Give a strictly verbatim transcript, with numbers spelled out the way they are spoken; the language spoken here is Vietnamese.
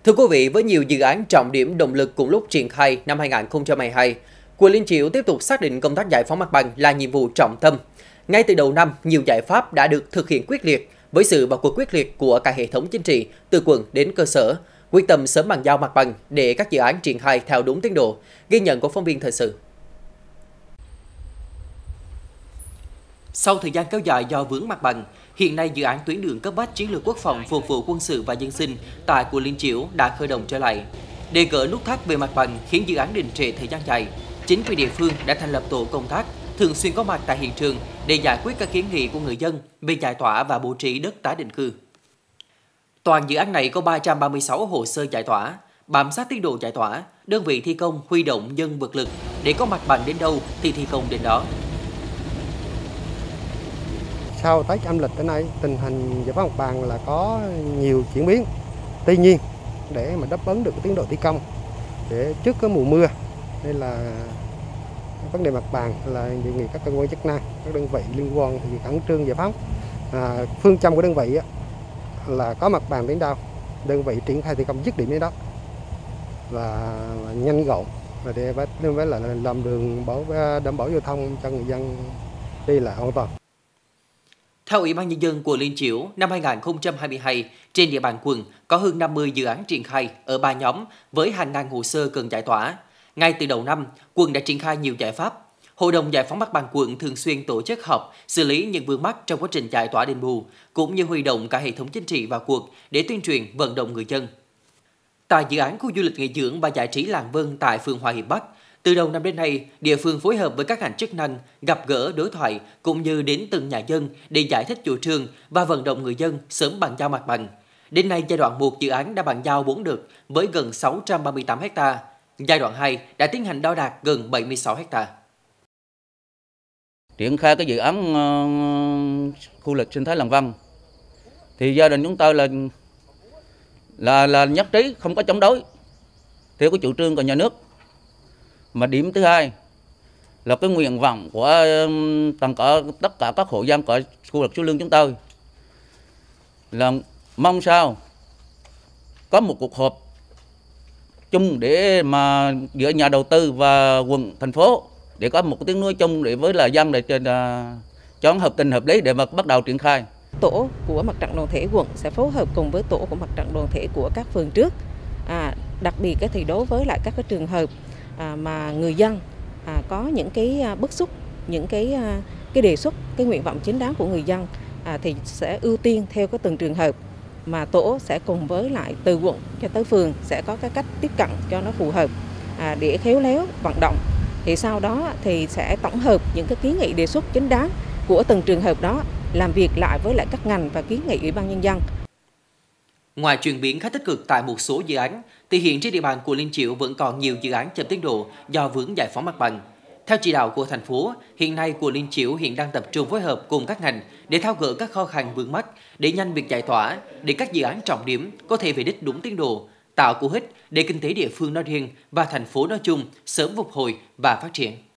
Thưa quý vị, với nhiều dự án trọng điểm động lực cùng lúc triển khai năm hai nghìn không trăm hai mươi hai, quận Liên Chiểu tiếp tục xác định công tác giải phóng mặt bằng là nhiệm vụ trọng tâm. Ngay từ đầu năm, nhiều giải pháp đã được thực hiện quyết liệt với sự vào cuộc quyết liệt của cả hệ thống chính trị từ quận đến cơ sở, quyết tâm sớm bàn giao mặt bằng để các dự án triển khai theo đúng tiến độ. Ghi nhận của phóng viên thời sự. Sau thời gian kéo dài do vướng mặt bằng, hiện nay dự án tuyến đường cấp bách chiến lược quốc phòng phục vụ quân sự và dân sinh tại quận Liên Chiểu đã khởi động trở lại. Để gỡ nút thắt về mặt bằng khiến dự án đình trệ thời gian dài, chính quyền địa phương đã thành lập tổ công tác thường xuyên có mặt tại hiện trường để giải quyết các kiến nghị của người dân về giải tỏa và bố trí đất tái định cư. Toàn dự án này có ba trăm ba mươi sáu hồ sơ giải tỏa, bám sát tiến độ giải tỏa, đơn vị thi công huy động nhân vật lực để có mặt bằng đến đâu thì thi công đến đó. Sau Tết âm lịch tới nay, tình hình giải phóng mặt bằng là có nhiều chuyển biến. Tuy nhiên, để mà đáp ứng được tiến độ thi công để trước cái mùa mưa, nên là vấn đề mặt bằng là đề nghị các cơ quan chức năng, các đơn vị liên quan thì khẩn trương giải phóng. À, phương châm của đơn vị là có mặt bằng đến đâu, đơn vị triển khai thi công dứt điểm đến đó và nhanh gọn và để với là làm đường bảo đảm bảo giao thông cho người dân đi là an toàn. Theo Ủy ban Nhân dân quận Liên Chiểu, năm hai nghìn không trăm hai mươi hai, trên địa bàn quận có hơn năm mươi dự án triển khai ở ba nhóm với hàng ngàn hồ sơ cần giải tỏa. Ngay từ đầu năm, quận đã triển khai nhiều giải pháp. Hội đồng giải phóng mặt bằng quận thường xuyên tổ chức họp xử lý những vướng mắc trong quá trình giải tỏa đền bù, cũng như huy động cả hệ thống chính trị vào cuộc để tuyên truyền vận động người dân. Tại dự án khu du lịch nghỉ dưỡng và giải trí Làng Vân tại phường Hòa Hiệp Bắc, từ đầu năm đến nay, địa phương phối hợp với các ngành chức năng gặp gỡ đối thoại cũng như đến từng nhà dân để giải thích chủ trương và vận động người dân sớm bàn giao mặt bằng. Đến nay, giai đoạn một dự án đã bàn giao bốn đợt với gần sáu trăm ba mươi tám ha. Giai đoạn hai đã tiến hành đo đạc gần bảy mươi sáu ha. Triển khai cái dự án uh, khu lịch sinh thái Làng Vân thì gia đình chúng tôi là là là nhất trí, không có chống đối theo cái chủ trương của nhà nước. Mà điểm thứ hai là cái nguyện vọng của toàn cả tất cả các hộ dân của khu vực Suối Lương chúng tôi là mong sao có một cuộc họp chung để mà giữa nhà đầu tư và quận thành phố để có một cái tiếng nói chung để với là dân để cho hợp tình hợp lý để mà bắt đầu triển khai. Tổ của mặt trận đoàn thể quận sẽ phối hợp cùng với tổ của mặt trận đoàn thể của các phường trước. À, đặc biệt cái thì đối với lại các cái trường hợp à, mà người dân à, có những cái bức xúc, những cái cái đề xuất, cái nguyện vọng chính đáng của người dân à, thì sẽ ưu tiên theo cái từng trường hợp mà tổ sẽ cùng với lại từ quận cho tới phường sẽ có cái cách tiếp cận cho nó phù hợp à, để khéo léo vận động. Thì sau đó thì sẽ tổng hợp những cái kiến nghị đề xuất chính đáng của từng trường hợp đó, làm việc lại với lại các ngành và kiến nghị Ủy ban Nhân dân. Ngoài chuyển biến khá tích cực tại một số dự án, thì hiện trên địa bàn của Liên Chiểu vẫn còn nhiều dự án chậm tiến độ do vướng giải phóng mặt bằng. Theo chỉ đạo của thành phố, hiện nay quận Liên Chiểu hiện đang tập trung phối hợp cùng các ngành để tháo gỡ các khó khăn vướng mắc, để nhanh việc giải tỏa, để các dự án trọng điểm có thể về đích đúng tiến độ, tạo cú hích để kinh tế địa phương nói riêng và thành phố nói chung sớm phục hồi và phát triển.